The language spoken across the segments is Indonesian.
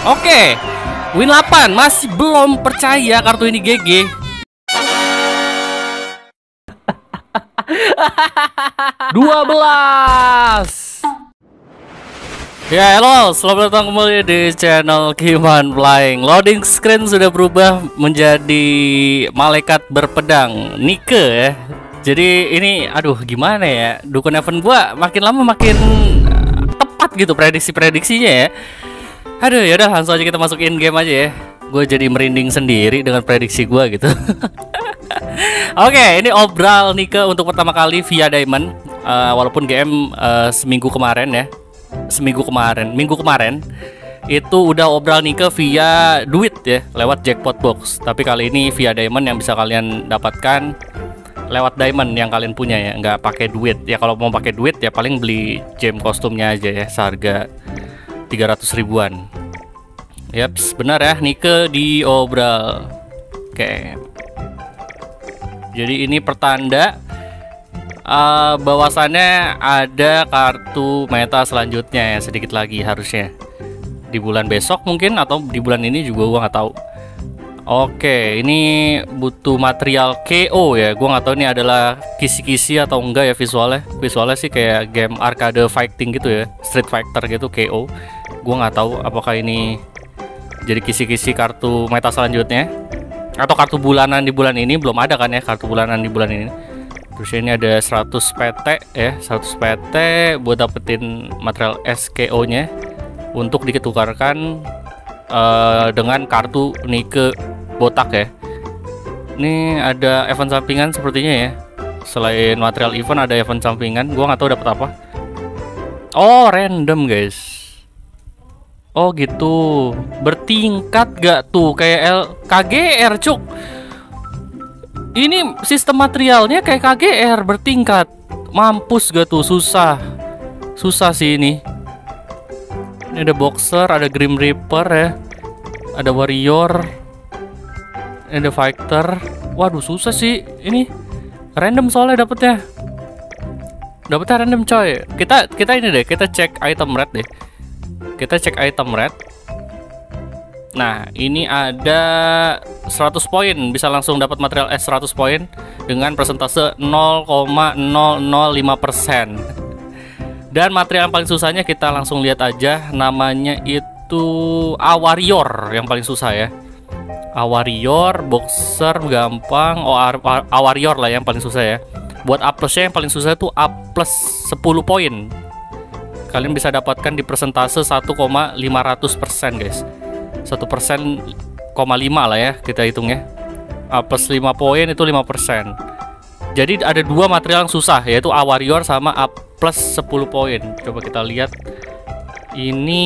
Oke, win 8. Masih belum percaya kartu ini GG. Dua belas. Ya, halo, selamat datang kembali di channel Kiman Flying. Loading screen sudah berubah menjadi malaikat berpedang Nike ya. Jadi ini, aduh, gimana ya? Dukun event gua makin lama makin tepat gitu prediksi-prediksinya ya. Aduh, yaudah langsung aja kita masuk in game aja ya. Gue jadi merinding sendiri dengan prediksi gue gitu. Oke, ini obral Nike untuk pertama kali via Diamond. Walaupun GM minggu kemarin minggu kemarin itu udah obral Nike via duit ya, lewat jackpot box. Tapi kali ini via Diamond yang bisa kalian dapatkan lewat Diamond yang kalian punya ya, nggak pakai duit. Ya kalau mau pakai duit ya paling beli gem kostumnya aja ya, seharga 300 ribuan. Yaps, benar ya, Nike di obral. Oke. Jadi ini pertanda bahwasannya ada kartu meta selanjutnya ya, sedikit lagi harusnya di bulan besok mungkin, atau di bulan ini juga gua nggak tahu. Oke, ini butuh material KO ya. Gua nggak tahu ini adalah kisi-kisi atau enggak ya visualnya. Visualnya sih kayak game arcade fighting gitu ya, Street Fighter gitu, KO. Gua nggak tahu apakah ini jadi kisi-kisi kartu meta selanjutnya atau kartu bulanan di bulan ini. Belum ada kan ya kartu bulanan di bulan ini. Terus ini ada 100 PT ya, 100 PT buat dapetin material SKO nya untuk ditukarkan dengan kartu Nike botak ya. Ini ada event sampingan sepertinya ya. Selain material event ada event sampingan. Gua nggak tahu dapat apa. Oh, random guys. Oh gitu. Bertingkat gak tuh kayak KGR cuk. Ini sistem materialnya kayak KGR bertingkat. Mampus gak tuh, susah. Susah sih ini. Ini ada boxer, ada Grim Reaper ya. Ada warrior. Ini ada fighter. Waduh, susah sih ini. Random soalnya dapetnya. Dapetnya random coy. Kita ini deh, kita cek item red deh. Kita cek item red. Nah, ini ada 100 poin, bisa langsung dapat material S 100 poin dengan persentase 0,005%. Dan material yang paling susahnya kita langsung lihat aja, namanya itu Warrior yang paling susah ya. Warrior, boxer gampang, Warrior lah yang paling susah ya. Buat A plusnya yang paling susah itu A plus 10 poin. Kalian bisa dapatkan di persentase 1,500% guys. 1%,5 lah ya kita hitungnya. A plus 5 poin itu 5%. Jadi ada dua material yang susah, yaitu A Warrior sama A plus 10 poin. Coba kita lihat. Ini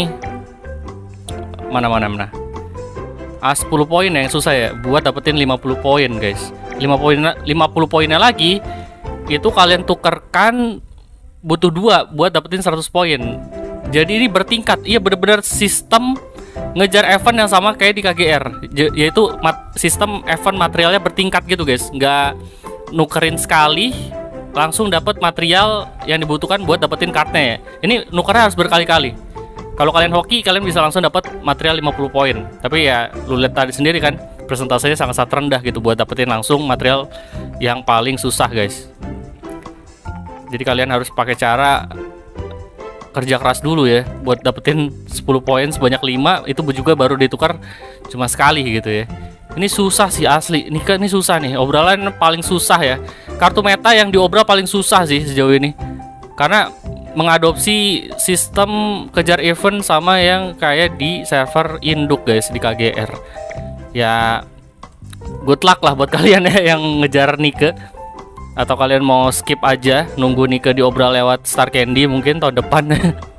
mana A 10 poin yang susah ya, buat dapetin 50 poin guys. 50 poinnya lagi itu kalian tukerkan butuh 2 buat dapetin 100 poin. Jadi ini bertingkat. Iya, bener-bener sistem ngejar event yang sama kayak di KGR, yaitu sistem event materialnya bertingkat gitu guys. Nggak nukerin sekali langsung dapat material yang dibutuhkan buat dapetin kartnya ya. Ini nukernya harus berkali-kali. Kalau kalian hoki, kalian bisa langsung dapat material 50 poin. Tapi ya lu lihat tadi sendiri kan, persentasenya sangat rendah gitu buat dapetin langsung material yang paling susah guys. Jadi kalian harus pakai cara kerja keras dulu ya buat dapetin 10 poin sebanyak 5. Itu juga baru ditukar cuma sekali gitu ya. Ini susah sih asli. Ini susah nih. Obralan paling susah ya. Kartu meta yang diobral paling susah sih sejauh ini. Karena mengadopsi sistem kejar event sama yang kayak di server induk guys, di KGR. Ya good luck lah buat kalian ya yang ngejar Nike. Atau kalian mau skip aja, nunggu Nike diobral lewat Star Candy mungkin tahun depan.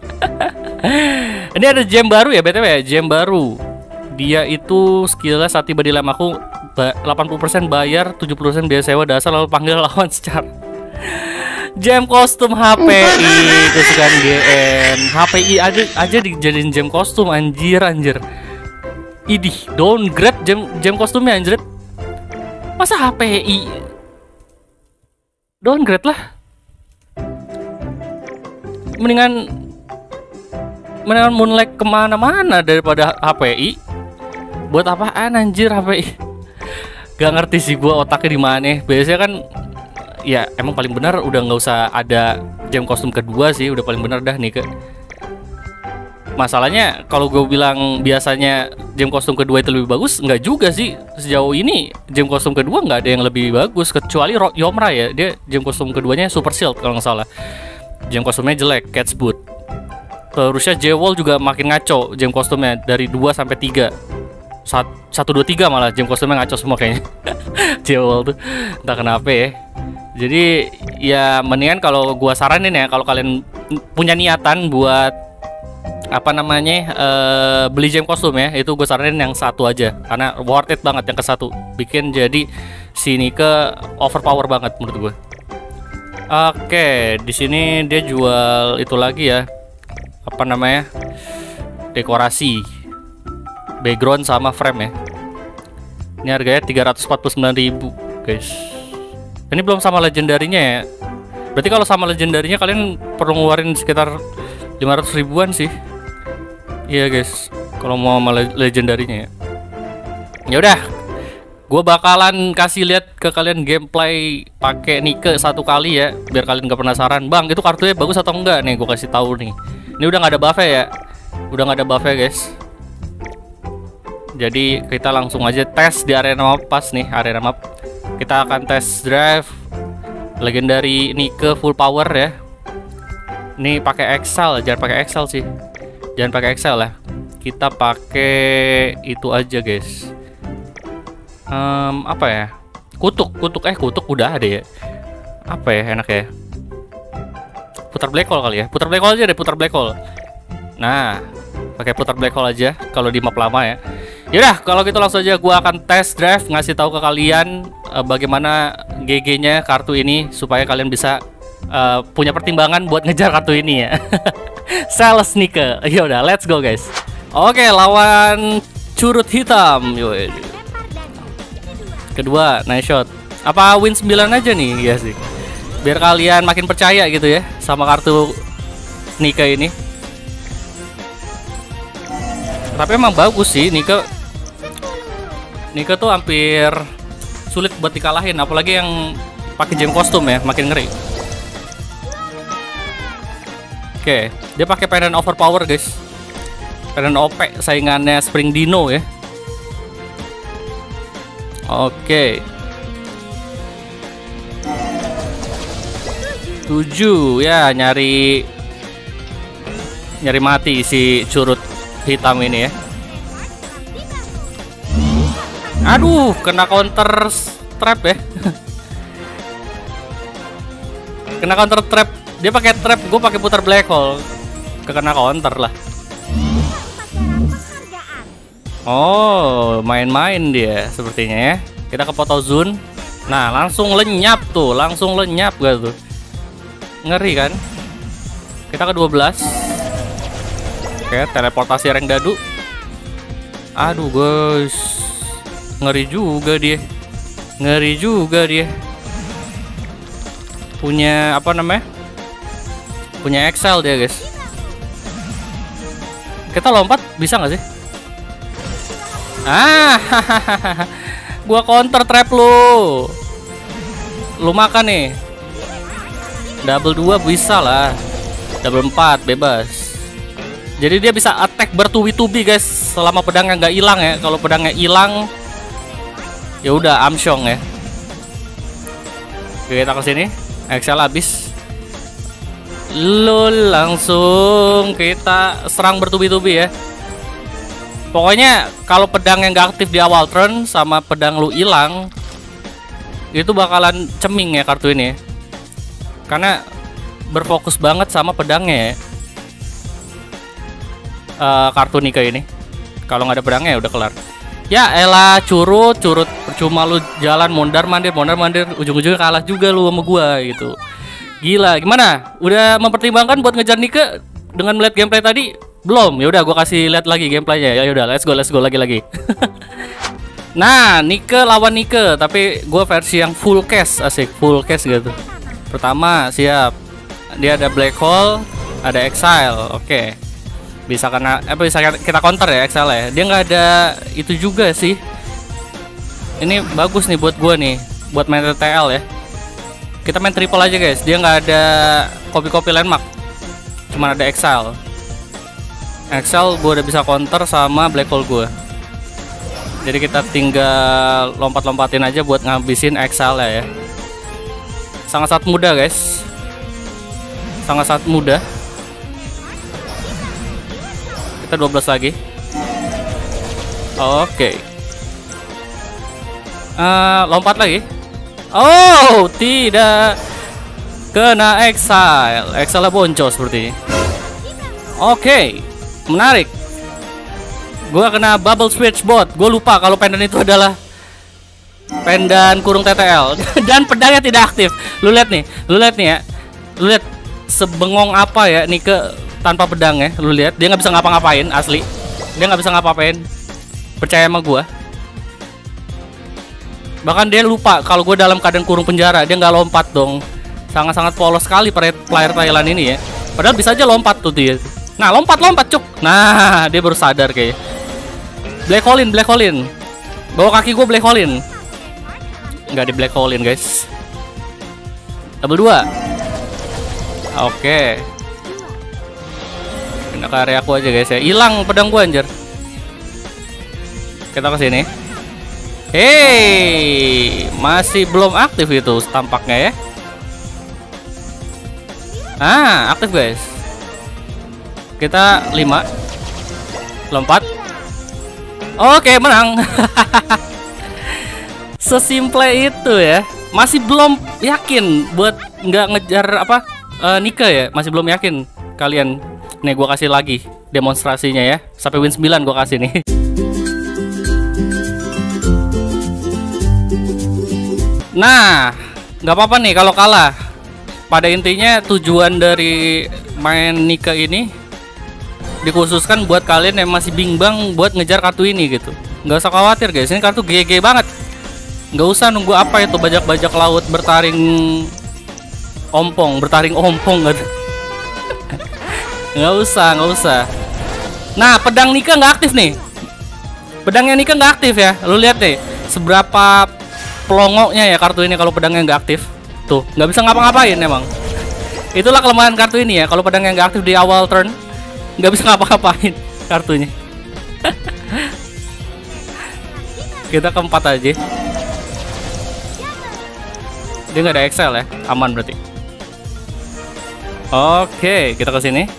Ini ada gem baru ya BTW ya, gem baru. Dia itu skillnya saat tiba di lem aku 80% bayar, 70% biaya sewa dasar lalu panggil lawan secara. Gem kostum HPI kesukaan GN. HPI aja dijadiin gem kostum, anjir. Idih, downgrade gem kostumnya anjir. Masa HPI downgrade lah. mendingan Moonlight kemana-mana daripada HPI. Buat apaan anjir HPI? Gak ngerti sih gua otaknya di mana. Biasanya kan ya emang paling benar udah nggak usah ada gem kostum kedua sih, udah paling benar dah Nike. Masalahnya kalau gue bilang biasanya gem kostum kedua itu lebih bagus, nggak juga sih. Sejauh ini gem kostum kedua nggak ada yang lebih bagus kecuali Yomra ya. Dia gem kostum keduanya Super Shield kalau nggak salah. Gem kostumnya jelek, Cat's Boot. Terusnya Jewel juga makin ngaco gem kostumnya dari 2 sampai 3. 1 2 3 malah gem kostumnya ngaco semua kayaknya. Jewel tuh entah kenapa ya. Jadi ya mendingan kalau gua saranin ya, kalau kalian punya niatan buat apa namanya beli gem kostum ya, itu gue saranin yang satu aja karena worth it banget yang ke satu, bikin jadi si Nike overpower banget menurut gue. Oke, di sini dia jual itu lagi ya, apa namanya, dekorasi background sama frame ya. Ini harganya 349.000 guys. Ini belum sama legendarinya ya. Berarti kalau sama legendarinya kalian perlu ngeluarin sekitar 500 ribuan sih. Iya guys, kalau mau sama legendarinya ya. Ya udah, gue bakalan kasih lihat ke kalian gameplay pakai Nike satu kali ya, biar kalian gak penasaran. Bang, itu kartunya bagus atau enggak nih? Gue kasih tahu nih. Ini udah nggak ada buff ya, udah nggak ada buff ya guys. Jadi kita langsung aja tes di arena map pas nih, arena map. Kita akan test drive legendary Nike full power ya. Ini pakai Excel, jangan pakai Excel sih. Jangan pakai Excel lah. Kita pakai itu aja guys. Apa ya? Kutuk udah ada ya. Apa ya enak ya? Putar black hole kali ya. Putar black hole aja deh, putar black hole. Nah, pakai putar black hole aja kalau di map lama ya. Yaudah, kalau gitu langsung aja gua akan test drive, ngasih tahu ke kalian bagaimana GG-nya kartu ini supaya kalian bisa punya pertimbangan buat ngejar kartu ini ya. Sales Nike. Ya udah, let's go guys. Oke, lawan curut hitam. Yoi. Kedua, nice shot. Apa win 9 aja nih? Iya sih. Biar kalian makin percaya gitu ya sama kartu Nike ini. Tapi emang bagus sih Nike. Nike tuh hampir sulit buat dikalahin, apalagi yang pakai gem kostum ya, makin ngeri. Oke, dia pakai pendant overpower guys. Pendant OP saingannya Spring Dino ya. Oke. 7 ya, nyari mati si curut hitam ini ya. Aduh, kena counter trap ya. Kena counter trap. Dia pakai trap, gue pakai putar black hole. Kena counter lah. Oh, main-main dia sepertinya ya. Kita ke photo zone. Nah, langsung lenyap tuh, langsung lenyap gak tuh. Ngeri kan? Kita ke 12. Oke, teleportasi rank dadu. Aduh guys, ngeri juga dia. Ngeri juga dia. Punya apa namanya? Punya Excel dia guys. Kita lompat bisa nggak sih? Gua counter trap lu. Lu makan nih. Double 2 bisa lah. Double 4 bebas. Jadi dia bisa attack bertubi-tubi guys, selama pedangnya nggak hilang ya. Kalau pedangnya hilang, ya udah amsyong ya. Oke, kita ke sini. Excel habis. Lul, langsung kita serang bertubi-tubi ya. Pokoknya kalau pedang yang nggak aktif di awal turn sama pedang lu hilang, itu bakalan ceming ya kartu ini. Karena berfokus banget sama pedangnya ya. Kartu Nike ini. Kalau nggak ada pedangnya ya udah kelar. Ya elah, curut percuma lu jalan mondar mandir, ujung-ujungnya kalah juga lu sama gua gitu. Gila, gimana? Udah mempertimbangkan buat ngejar Nike dengan melihat gameplay tadi? Belum. Ya udah gua kasih lihat lagi gameplaynya. Ya udah, let's go lagi. Nah, Nike lawan Nike, tapi gua versi yang full cast, asik, full cast gitu. Pertama, siap. Dia ada black hole, ada exile. Oke. Bisa bisa kita counter ya Excel ya. Dia nggak ada itu juga sih. Ini bagus nih buat gua nih, buat main TTL ya. Kita main triple aja guys. Dia nggak ada copy landmark, cuma ada Excel. Gua udah bisa counter sama black hole gua. Jadi kita tinggal lompat-lompatin aja buat ngabisin Excel ya. Sangat-sangat mudah guys. Sangat-sangat mudah. Kita 12 lagi. Oke. Lompat lagi. Oh, tidak kena Exile. Exile boncos seperti ini. Oke, menarik. Gua kena bubble switch bot. Gue lupa kalau pendan itu adalah pendan kurung TTL. Dan pedangnya tidak aktif. Lu lihat nih ya. Lu lihat sebengong apa ya nih tanpa pedang ya. Lu lihat dia nggak bisa ngapa-ngapain asli. Dia nggak bisa ngapa-ngapain. Percaya sama gua. Bahkan dia lupa kalau gue dalam keadaan kurung penjara. Dia nggak lompat dong. Sangat-sangat polos sekali player Thailand ini ya. Padahal bisa aja lompat tuh dia. Nah lompat cuk. Nah dia baru sadar kayak. Black holein. Bawa kaki gue black holein. Nggak di black holein guys. Double 2. Oke. Kena ke area aku aja guys ya. Hilang pedang gue anjir. Kita ke sini. Hey, masih belum aktif itu tampaknya ya. Aktif guys. Kita 5. Lompat. Oke, menang. Sesimple itu ya. Masih belum yakin buat nggak ngejar Nika ya. Masih belum yakin kalian. Nih gua kasih lagi demonstrasinya ya. Sampai win 9 gua kasih nih. Nah, nggak apa-apa nih kalau kalah. Pada intinya tujuan dari main Nika ini dikhususkan buat kalian yang masih bimbang buat ngejar kartu ini gitu. Nggak usah khawatir guys, ini kartu GG banget. Nggak usah nunggu apa itu bajak-bajak laut bertaring ompong gitu. Nggak usah. Nah, pedang Nika nggak aktif nih. Pedangnya Nika nggak aktif ya. Lu lihat deh seberapa pelongoknya ya kartu ini kalau pedangnya nggak aktif. Tuh, nggak bisa ngapa-ngapain emang. Itulah kelemahan kartu ini ya. Kalau pedangnya nggak aktif di awal turn, nggak bisa ngapa-ngapain kartunya. Kita keempat aja. Dia nggak ada Excel ya, aman berarti. Oke, kita ke sini.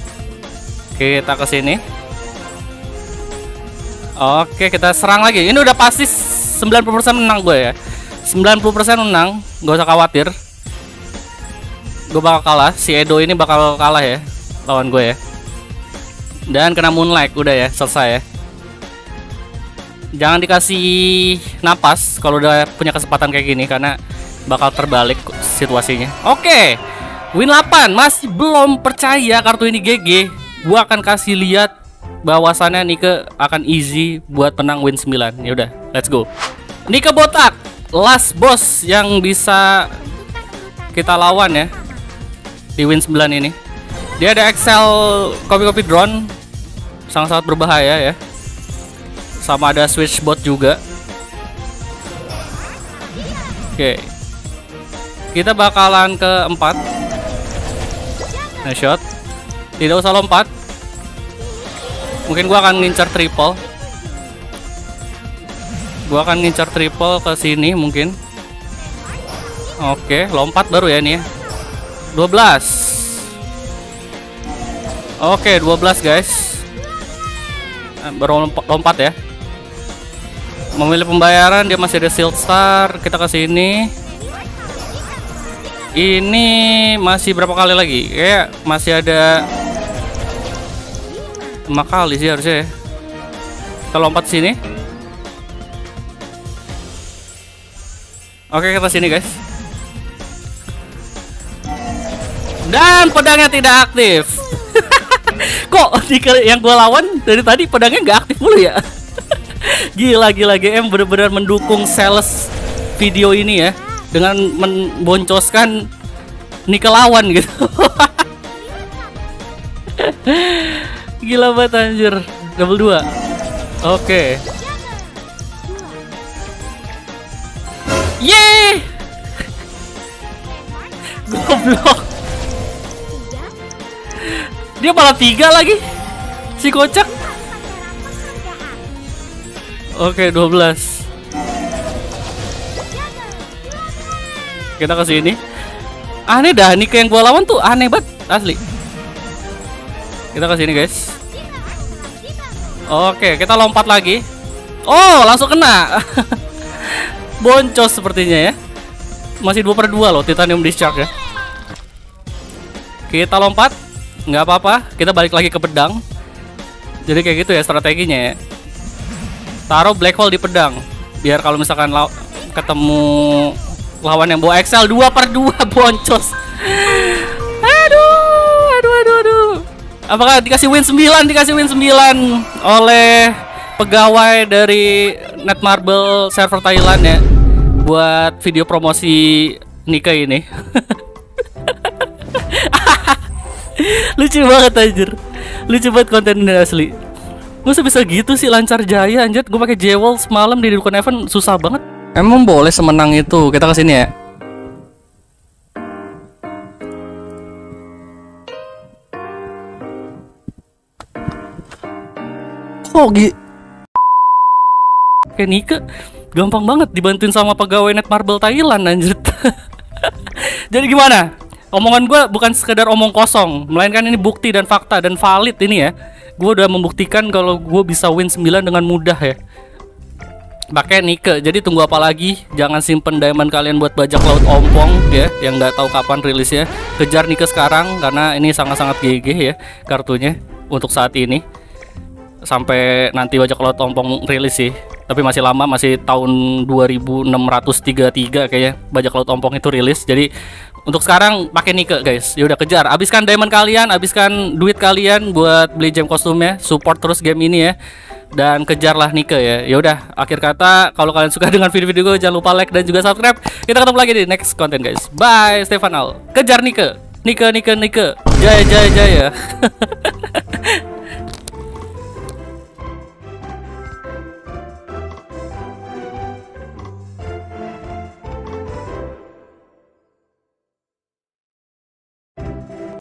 Oke, kita serang lagi. Ini udah pasti 90% menang gue ya. 90% menang, gak usah khawatir. Gue bakal kalah, si Edo ini bakal kalah ya lawan gue ya. Dan kena Moonlight, udah ya, selesai ya. Jangan dikasih napas kalau udah punya kesempatan kayak gini, karena bakal terbalik situasinya. Oke, win 8, masih belum percaya kartu ini GG. Gue akan kasih lihat bahwasannya Nika akan easy buat menang win 9. Ya udah, let's go. Nika botak, last boss yang bisa kita lawan ya di win 9 ini. Dia ada Excel copy drone, sangat-sangat berbahaya ya. Sama ada switch bot juga. Oke, kita bakalan ke 4. Nah, shot. Tidak usah lompat. Mungkin gua akan ngincar triple. Ke sini mungkin. Oke, lompat baru ya nih ya. 12. Oke, 12 guys. Baru lompat ya. Memilih pembayaran, dia masih ada Shield Star. Kita ke sini. Ini masih berapa kali lagi? Kayak masih ada 5 kali sih harusnya ya. Kita lompat sini. Oke, kita sini guys. Dan pedangnya tidak aktif. Kok yang gue lawan dari tadi pedangnya nggak aktif mulu ya? Gila GM bener-bener mendukung sales video ini ya, dengan memboncoskan Nika lawan gitu. Gila banget anjir. Double 2. Oke. Yeay. Goblok. Dia malah 3 lagi. Si kocak. Oke, 12. Kita ke sini. Aneh dah nih kayak yang gua lawan tuh aneh banget asli. Kita ke sini, guys. Oke, kita lompat lagi. Oh, langsung kena. Boncos sepertinya ya. Masih 2/2 loh titanium discharge ya. Kita lompat. Nggak apa-apa, kita balik lagi ke pedang. Jadi kayak gitu ya strateginya ya. Taruh black hole di pedang. Biar kalau misalkan ketemu lawan yang bawa Excel 2/2 boncos. Aduh. Apakah dikasih win 9? Dikasih win 9 oleh pegawai dari Netmarble server Thailand ya. Buat video promosi nikah ini. Lucu banget anjir. Lucu banget konten ini asli. Masa bisa gitu sih lancar jaya anjir. Gue pakai Jewel semalam di Dukun Event susah banget. Emang boleh semenang itu. Kita kesini ya. Kok kayak Nika gampang banget dibantuin sama pegawai Netmarble Thailand anjir. Jadi gimana? Omongan gue bukan sekedar omong kosong, melainkan ini bukti dan fakta dan valid ini ya. Gue udah membuktikan kalau gue bisa win 9 dengan mudah ya. Pakai Nike. Jadi tunggu apa lagi? Jangan simpen diamond kalian buat bajak laut ompong ya, yang nggak tahu kapan rilisnya. Kejar Nike sekarang karena ini sangat-sangat GG ya kartunya untuk saat ini. Sampai nanti bajak laut ompong rilis sih. Tapi masih lama, masih tahun 2633 kayaknya bajak laut ompong itu rilis. Jadi untuk sekarang pakai Nike guys. Ya udah kejar, habiskan diamond kalian, habiskan duit kalian buat beli gem kostumnya, support terus game ini ya. Dan kejarlah Nike ya. Ya udah, akhir kata kalau kalian suka dengan video-video gue jangan lupa like dan juga subscribe. Kita ketemu lagi di next content guys. Bye, Stefan Al. Kejar Nike. Nike. Jaya.